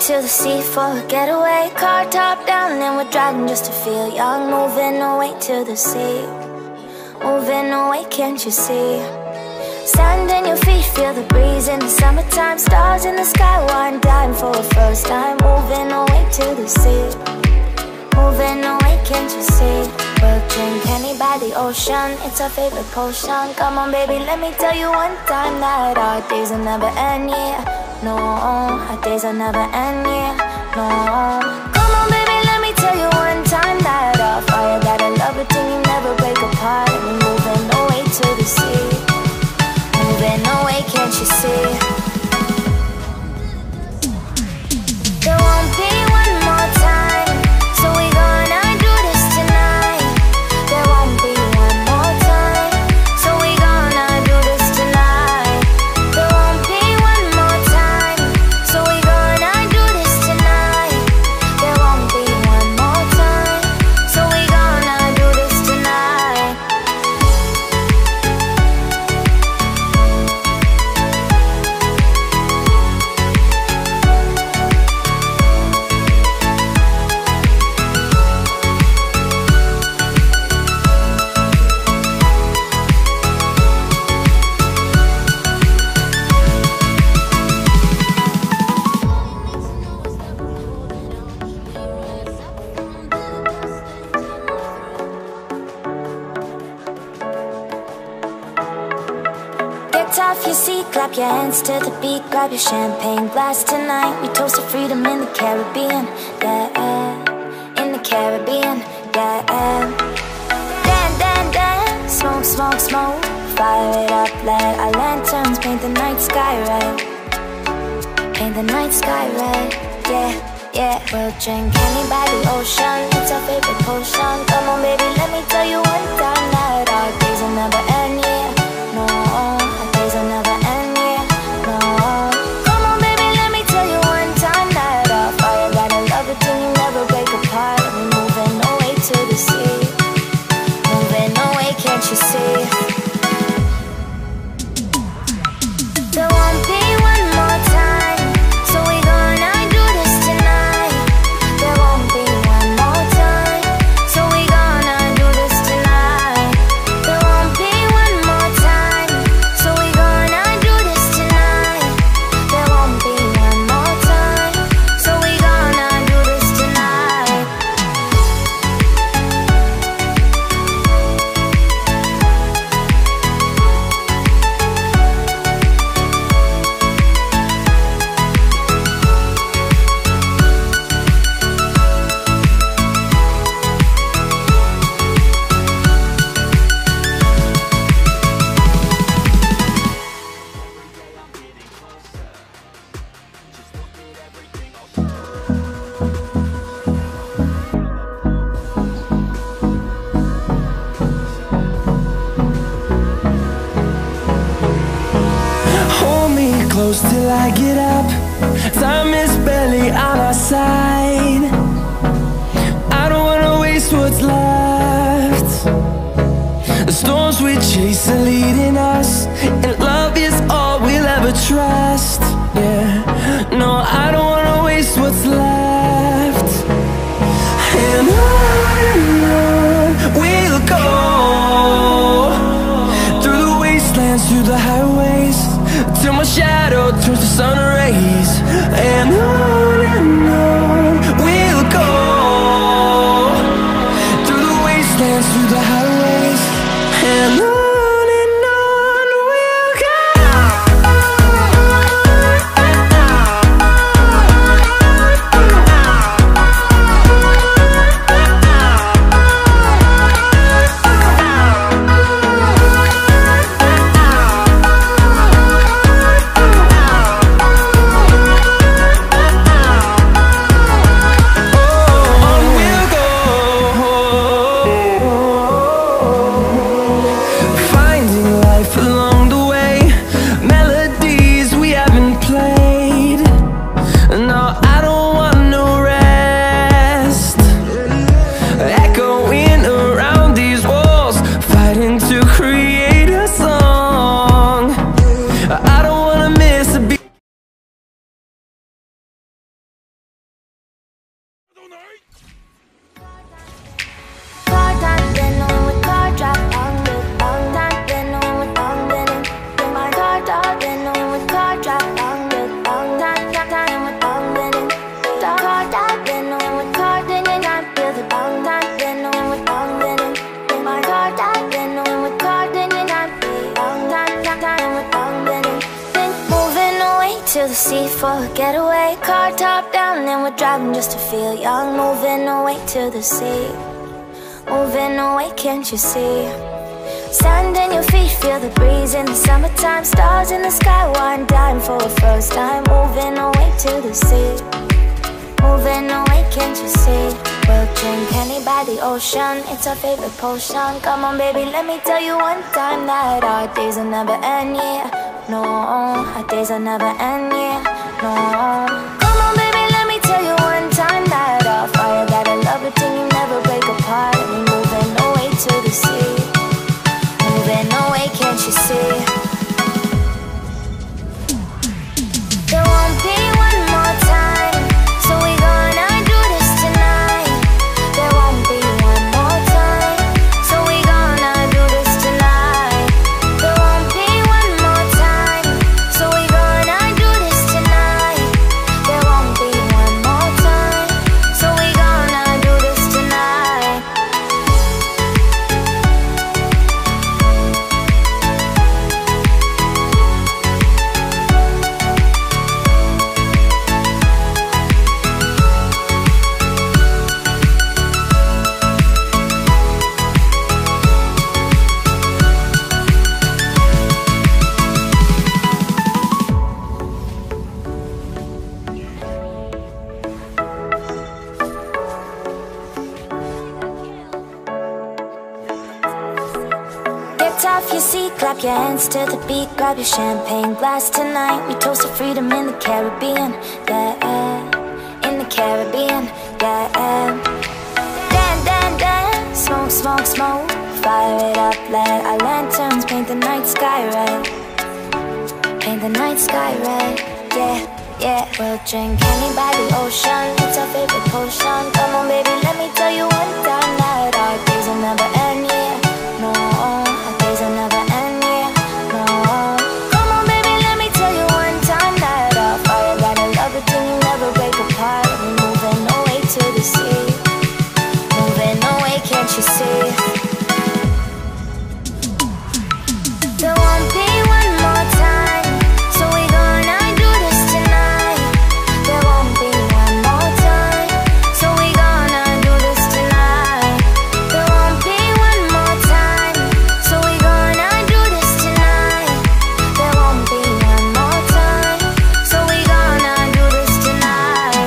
to the sea for a getaway. Car top down and we're driving just to feel young. Moving away to the sea, moving away, can't you see? Sand in your feet, feel the breeze in the summertime. Stars in the sky, one dime for a first time. Moving away to the sea, moving away, can't you see? We'll drink honey by the ocean, it's our favorite potion. Come on baby, let me tell you one time that our days will never end, yeah. No, our days will never end, yeah. No. Come on baby, let me tell you one time that our fire got a love routine, you never break apart. And we're moving away to the sea, moving away, can't you see? There won't be one more time, so we gonna do this tonight. There won't be one more time, so we gonna do this tonight. There won't be one more time, so we gonna do this tonight. There won't be one more time, so we gonna do this tonight. Get off your seat, clap your hands to the beat. Grab your champagne glass tonight. We toast to freedom in the Caribbean, yeah, in the Caribbean, yeah. Dan, dan, dan, smoke, smoke, smoke. Fire it up, let our lanterns paint the night sky red. Paint the night sky red, yeah, yeah. We'll drink honey by the ocean, it's our favorite potion. Come on baby, let me tell you one time that our days will never end, yeah. No, our days will never end, yeah. No. Come on baby, let me tell you one time that our fire got a love routine, you never break apart. And we're moving away to the sea, moving away, can't you see? There won't be one more time, so we gonna do this tonight. There won't be one more time, so we gonna do this tonight. There won't be one more time, so we gonna do this tonight. There won't be one more time, so we gonna do this tonight. Hold me close till I get up. Time is barely on our side. I don't wanna waste what's left. The storms we chase are leading us, and love is all we'll ever trust. Yeah, no, I don't wanna waste what's left. And on we'll go, through the wastelands, through the highways, till my shadow turns to sun rays. And on we'll go, through the wastelands, through the highways, and on we'll go. to the sea for a getaway. Car top down and we're driving just to feel young. Moving away to the sea, moving away, can't you see? Sand in your feet, feel the breeze in the summertime. Stars in the sky, one dime for a first time. Moving away to the sea, moving away, can't you see? We'll drink honey by the ocean, it's our favorite potion. Come on baby, let me tell you one time that our days will never end, yeah. No, our days will never end, yeah. No. Come on baby, let me tell you one time that our fire got a love routine, you never break apart. And we're moving away to the sea, moving away, can't you see? There won't be one more time, so we gonna do this tonight. There won't be one more time, so we gonna do this tonight. There won't be one more time, so we gonna do this tonight. There won't be one more time, so we gonna do this tonight. Get off your seat, clap your hands to the beat. Grab your champagne glass tonight. We toast to freedom in the Caribbean, yeah. In the Caribbean, yeah. Dan, dan, dan, smoke, smoke, smoke. Fire it up, let our lanterns paint the night sky red. Paint the night sky red, yeah, yeah. We'll drink honey by the ocean, it's our favorite potion. Come on baby, let me tell you one time that our days will never end, yeah. No, our days will never end, yeah. No. Come on baby, let me tell you one time that our fire got a love routine, you never break apart. We're moving away to the sea, moving away, can't you see? There won't be one more time, so we gonna do this tonight. There won't be one more time, so we gonna do this tonight. There won't be one more time, so we gonna do this tonight. There won't be one more time, so we gonna do this tonight.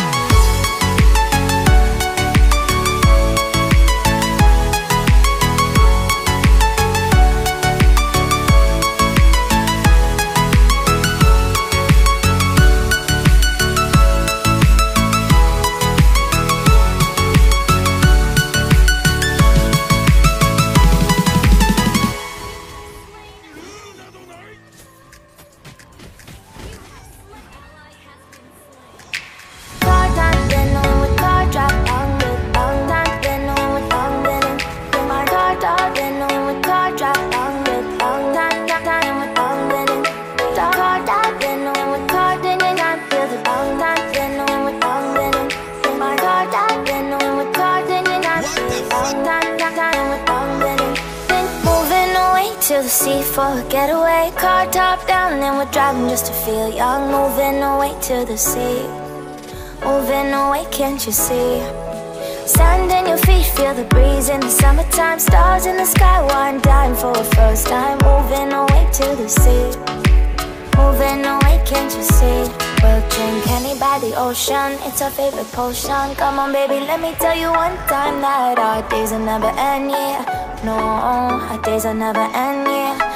Car top, then on with car drop, on with on top, then on with on with it. My car top, then on with car drop, on with on top, time with on with it. Car top, then on with car, then you got feel the on top, then on with on with it. My car top, then on with car, then you got feel the on top, time with on with it. Then moving away to the sea for a getaway. Car top down and we're driving just to feel young. Moving away to the sea, moving away, can't you see? Sand in your feet, feel the breeze in the summertime. Stars in the sky, one dime for a first time. Moving away to the sea, moving away, can't you see? We'll drink honey by the ocean, it's our favorite potion. Come on baby, let me tell you one time that our days will never end, yeah. No, our days will never end, yeah.